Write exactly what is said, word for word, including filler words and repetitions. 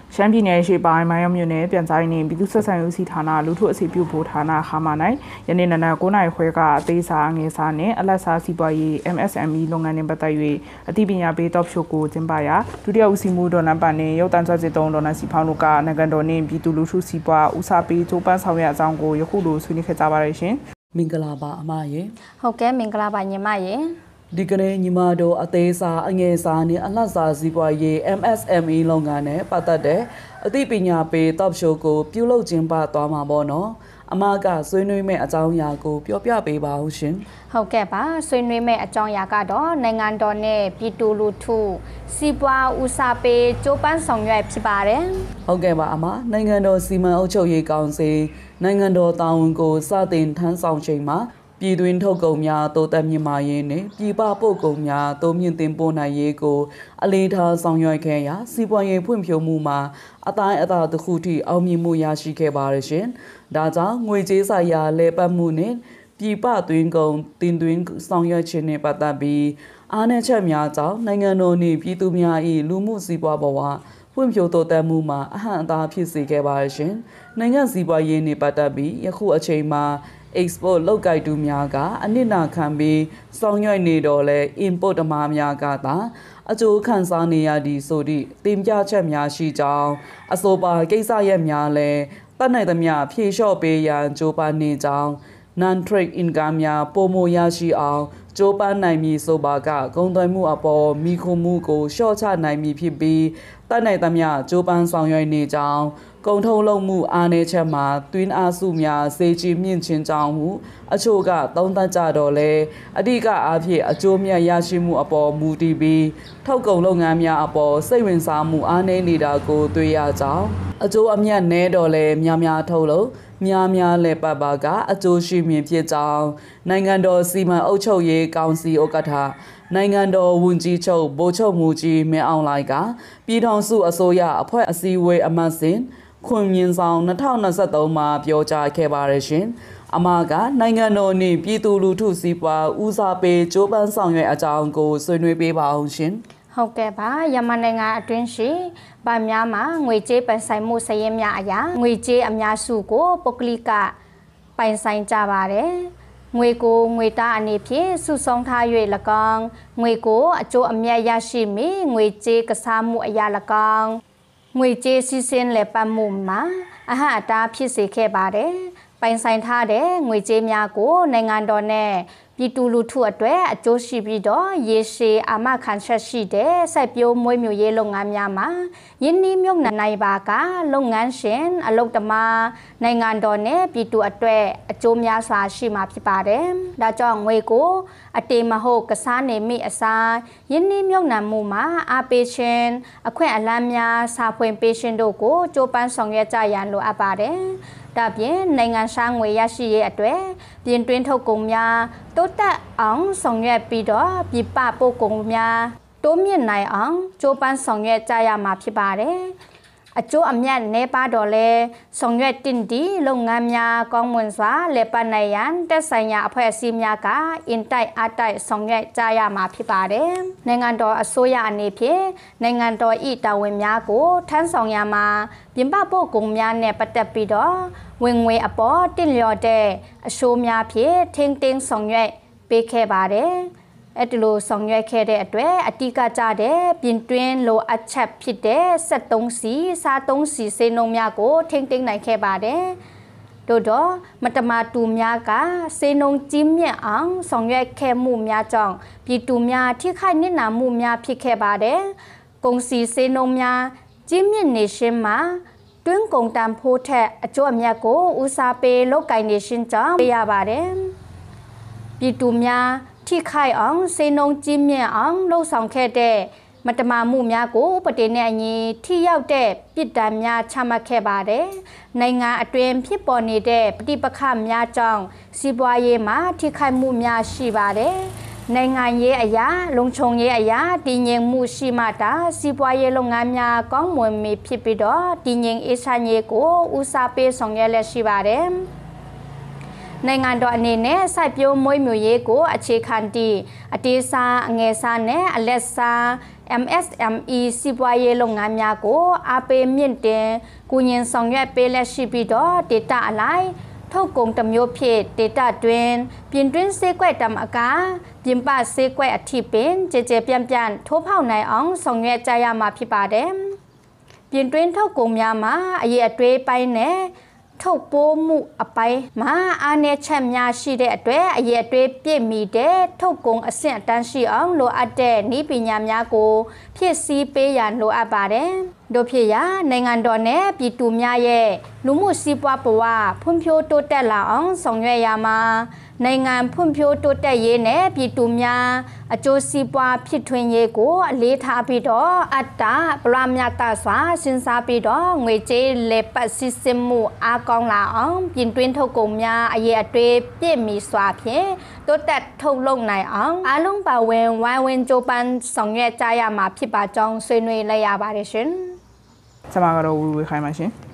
ရှမ်းပြည်နယ်ရှိပိုင်းမိုင်းရုံမြို့နယ်ပြန်ဆိုင်နေပြည်သူ့ဆက်ဆံရေးစီဌာနလူထုအစီပြုဖို့ဌာနခါမှနိုင်ယနေ့နနက်၉နာရီခွဲကအသေးစားငယ်စားနဲ့အလက်စားစီးပွားရေး M S M E လုပ်ငန်းနဲ့ပတ်သက်၍အသိပညာပေးတော့ရှို့ကိုကျင်းပရာဒုတိယဦးစီးမှုဒေါ်နန်ပန်နဲ့ရုပ်တံဆွဲစစ်တုံးဒေါ်နန်စီဖောင်းတို့ကနိုင်ငံတော်နှင့်ပြည်သူလူထုစီးပွားဦးစားပေးကြိုးပမ်းဆောင်ရွက်အကြောင်းကိုယခုလိုဆွေးနွေးခဲ့ကြပါရရှင်မင်္ဂလာပါအမရေဟုတ်ကဲ့မင်္ဂလာပါညီမရေဒီကနေ့ညီမတို့အသေးစားအငယ်စားနဲ့အလှစားစီးပွားရေး M S M E လုပ်ငန်းနဲ့ပတ်သက်တဲ့အသိပညာပေးတော့ရှိုးကိုပြုလုပ်ကျင်းပသွားမှာပေါ့နော်အမကဆွေးနွေးမဲ့အကြောင်းအရာကိုပြောပြပေးပါဦးရှင်ဟုတ်ကဲ့ပါဆွေးနွေးမဲ့အကြောင်းအရာကတော့နိုင်ငံတော်နဲ့ပြည်သူလူထုစီးပွားဦးစားပေးကြိုးပမ်းဆောင်ရွက်ဖြစ်ပါတယ်ဟုတ်ကဲ့ပါအမနိုင်ငံတော်စီမံအုပ်ချုပ်ရေးကောင်စီနိုင်ငံတော်တာဝန်ကိုစတင်ထမ်းဆောင်ချိန်မှာပြည်တွင်းထုတ်ကုန်များတိုးတက်မြင့်မားရေးနဲ့ပြည်ပပို့ကုန်များတိုးမြင့်တင်ပို့နိုင်ရေးကိုအလေးထားဆောင်ရွက်ခဲ့ရာစီးပွားရေးဖွံ့ဖြိုးမှုမှာအတိုင်းအတာတစ်ခုထိအောင်မြင်မှုရရှိခဲ့ပါရရှင်။ဒါကြောင့်ငွေကြေးဆိုင်ရာလဲပတ်မှုနဲ့ပြည်ပသွင်းကုန်တင်သွင်းဆောင်ရွက်ခြင်းနဲ့ပတ်သက်ပြီးအားနည်းချက်များကြောင့်နိုင်ငံတော်နှင့်ပြည်သူများ၏လူမှုစီးပွားဘဝဖွံ့ဖြိုးတိုးတက်မှုမှာအဟန့်အတားဖြစ်စေခဲ့ပါရရှင်။နိုင်ငံစီးပွားရေးနှင့်ပတ်သက်ပြီးယခုအချိန်မှာexport လောက်ကိုက်တူများကအနစ်နာခံပြီးဆောင်ရွက်နေတော့လဲ import တမားများကသာအကျိုးခံစားနေရသည်ဆိုသည့်တင်ပြချက်များရှိကြောင်းအဆိုပါကိစ္စရပ်များလဲတတ်နိုင်သမျှဖြေလျှော့ပေးရန်ကြိုးပမ်းနေကြောင်း non trade income များပိုမိုရရှိအောင်ကြိုးပမ်းနိုင်မည်ဆိုပါကကုန်သွယ်မှုအပေါ်မိခုမှုကိုလျှော့ချနိုင်မည်ဖြစ်ပြီးတတ်နိုင်သမျှကြိုးပမ်းဆောင်ရွက်နေကြောင်းကုန်ထုတ်လုပ်မှုအားနည်းချက်မှာတွင်းအားစုများစေချီမြင့်ချင်းကြောင်းဟုအချို့ကသုံးသပ်ကြတော့လဲအဓိကအားဖြင့်အကျိုးမြတ်ရရှိမှုအပေါ်မူတည်ပြီးထုတ်ကုန်လုပ်ငန်းများအပေါ်စိတ်ဝင်စားမှုအားနည်းနေတာကိုတွေ့ရကြောင်းအကျိုးအမြတ်နည်းတော့လဲများများထုတ်လို့များများလဲပတ်ပါကအကျိုးရှိမြင်ဖြစ်ကြောင်းနိုင်ငံတော်စီမံအုပ်ချုပ်ရေးကောင်စီဥက္ကဋ္ဌနိုင်ငံတော်ဝန်ကြီးချုပ်ဗိုလ်ချုပ်မှုကြီးမင်းအောင်လှိုင်ကပြည်ထောင်စုအစိုးရအဖွဲ့အစည်းအဝေးအမတ်စဉ်ခွင့်မြင်ဆောင်၂၀၂၃မှာပြောကြားခဲ့ပါရရှင်အမကနိုင်ငံတော်နှင့်ပြည်သူလူထုစီးပွားဦးစားပေးကြိုးပမ်းဆောင်ရွက်အကြောင်းကိုဆွေးနွေးပေးပါအောင်ရှင်ဟုတ်ကဲ့ပါယမန်နိုင်ငံအတွင်းရှိဗာများမှာငွေကြေးပိုင်ဆိုင်မှုစည်ရင်းများအရာငွေကြေးအများစုကိုပုဂ္ဂလိကပိုင်ဆိုင်ကြပါတယ်ငွေကိုငွေသားအနေဖြင့်စုဆောင်းထား၍၎င်းငွေကိုအကျိုးအမြတ်ရရှိမည်ငွေကြေးကစားမှုအရာ၎င်းငွေကြေးစီးဆင်းလည်ပတ်မှုမှာအဟန့်အတားဖြစ်စေခဲ့ပါတယ်ပိုင်ဆိုင်ထားတဲ့ငွေကြေးများကိုနိုင်ငံတော်နဲ့ပြည်သူလူထုအတွက်အကျိုးရှိပြီးတော့ရေရှည်အာမခံချက်ရှိတဲ့စိုက်ပျိုးမွေးမြူရေးလုပ်ငန်းများမှာယင်းနှိမ့်မြုပ်နိုင်ပါကလုပ်ငန်းရှင်အလုပ်သမားနိုင်ငံတော်နဲ့ပြည်သူအတွက်အကျိုးများစွာရှိမှာဖြစ်ပါတယ်။ဒါကြောင့်ငွေကိုအတေမဟုတ်ကစားနေမိအစားယင်းနှိမ့်မြုပ်နှံမှုမှာအားပေးခြင်းအခွင့်အလမ်းများစာဖွင့်ပေးခြင်းတို့ကိုကြိုးပမ်းဆောင်ရွက်ကြရန်လိုအပ်ပါတယ်။ဒါပြင်နိုင်ငံစားငွေရရှိရေးအတွက်ပြင်တွင်းထုတ်ကုန်များတိုးတက်အောင်ဆောင်ရွက်ပြီးတော့ပြည်ပပို့ကုန်များတိုးမြင့်နိုင်အောင်ကြိုးပမ်းဆောင်ရွက်ကြရမှာဖြစ်ပါတယ်အကျိုးအမြတ်နည်းပါတော့လဲဆောင်ရွက်တင်ဒီလုပ်ငန်းများကောင်းမွန်စွာလက်ပတ်နိုင်ရန်တက်ဆိုင်ရာအဖွဲ့အစည်းများကအင်တိုက်အားတိုက်ဆောင်ရွက်ကြရမှာဖြစ်ပါတယ်နိုင်ငံတော်အစိုးရအနေဖြင့်နိုင်ငံတော်၏တာဝန်များကိုထမ်းဆောင်ရမှာပြင်ပပို့ကုန်များနဲ့ပတ်သက်ပြီးတော့ဝင်ငွေအပေါ်တင်လျော်တဲ့အရှိုးများဖြင့်ထင်းတင်းဆောင်ရွက်ပေးခဲ့ပါတယ်အဲ့ဒီလိုဆောင်ရွက်ခဲ့တဲ့အတွက်အတိကကြတဲ့ပြင်တွင်းလိုအပ်ချက်ဖြစ်တဲ့စက်သုံးစီစားသုံးစီစေနှုန်းများကိုထိမ့်သိမ်းနိုင်ခဲ့ပါတယ်တို့တော့မတမာတူများကစေနှုန်းကြီးမြင့်အောင်ဆောင်ရွက်ခဲ့မှုများကြောင့်ပြည်သူများထိခိုက်နစ်နာမှုများဖြစ်ခဲ့ပါတယ်ကုန်စီစေနှုန်းများကြီးမြင့်နေခြင်းမှာတွင်းကုန်တန်ဖိုးထက်အကျိုးအမြတ်ကိုဦးစားပေးလုပ်ကိုင်နေခြင်းကြောင့်ပြရပါတယ်ပြည်သူများထိခိုက်အောင်စေနှုန်းကြီးမြင့်အောင်လှုံ့ဆော်ခဲ့တဲ့မတမာမှုများကိုဥပဒေနဲ့အညီထိရောက်တဲ့ပြစ်ဒဏ်များချမှတ်ခဲ့ပါတယ်။နိုင်ငံအတွင်းဖြစ်ပေါ်နေတဲ့ပဋိပက္ခများကြောင့်စီးပွားရေးမှာထိခိုက်မှုများရှိပါတယ်။နိုင်ငံရေးအရာလုံခြုံရေးအရာတည်ငြိမ်မှုရှိမှသာစီးပွားရေးလုပ်ငန်းများကောင်းမွန်မည်ဖြစ်ပြီးတော့တည်ငြိမ်အေးချမ်းရေးကိုဦးစားပေးဆောင်ရွက်လက်ရှိပါတယ်။နိုင်ငံတော်အနေနဲ့စိုက်ပျိုးမွေးမြူရေးကိုအခြေခံတည်အတေးစားအငယ်စားနဲ့အလက်စား M S M E စီးပွားရေးလုပ်ငန်းများကိုအားပေးမြင့်တင်ကူညီဆောင်ရွက်ပေးလက်ရှိပြီးတော့ဒေတာအလိုက်ထုတ်ကုန်တစ်မျိုးဖြစ်ဒေတာတွင်ပြင်တွင်းစေးကွက်တမ်အကာပြင်ပစေးကွက်အထိပင်ကြဲကြဲပြန့်ပြန့်ထိုးဖောက်နိုင်အောင်ဆောင်ရွက်ကြရမှာဖြစ်ပါတယ်ပြင်တွင်းထုတ်ကုန်များမှာအရေးအတွေးပိုင်းနဲ့ထုတ်ပိုးမှုအပိုင်းမှာအားနည်းချက်များရှိတဲ့အတွက်အရေးအတွေးပြည့်မီတဲ့ထုတ်ကုန်အဆင့်အတန်းရှိအောင်လိုအပ်တဲ့နည်းပညာများကိုဖြည့်ဆည်းပေးရန်လိုအပ်ပါတယ်။တို့ဖြစ်ရာနိုင်ငံတော်နဲ့ပြည်သူများရဲ့လူမှုစီးပွားဘဝဖွံ့ဖြိုးတိုးတက်လာအောင်ဆောင်ရွက်ရမှာနိုင်ငံဖွံ့ဖြိုးတိုးတက်ရေးနဲ့ပြည်သူများအကျိုးစီးပွားဖြစ်ထွန်းရေးကိုအလေးထားပြီးတော့အတ္တပရမတ္တစွာစဉ်းစားပြီးတော့ငွေကြေးလက်ပတ်စစ်စစ်မှုအားကောင်းလာအောင်ပြင်တွင်းထုတ်ကုန်များအရေးအတွေ့ပြည့်မီစွာဖြင့်တိုးတက်ထုတ်လုပ်နိုင်အောင်အားလုံးပါဝင်ဝိုင်းဝန်းကြိုးပမ်းဆောင်ရွက်ကြရမှာဖြစ်ပါကြောင်းဆွေးနွေးလိုက်ရပါတယ်ရှင်။ကျွန်မကတော့ဝီဝီခိုင်ပါရှင်။